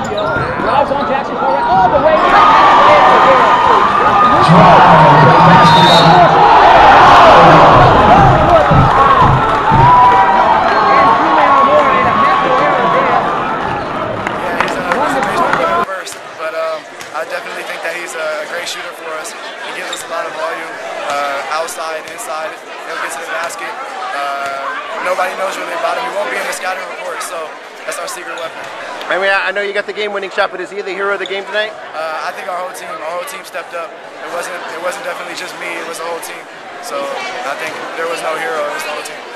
Drives on Jackson far right, all the way. I definitely think that he's a great shooter for us. He gives us a lot of volume, outside, inside. He'll get to the basket. Nobody knows really about him. He won't be in the scouting report, so that's our secret weapon. I mean, I know you got the game-winning shot, but is he the hero of the game tonight? I think our whole team stepped up. It wasn't definitely just me. It was the whole team. So I think there was no hero. It was the whole team.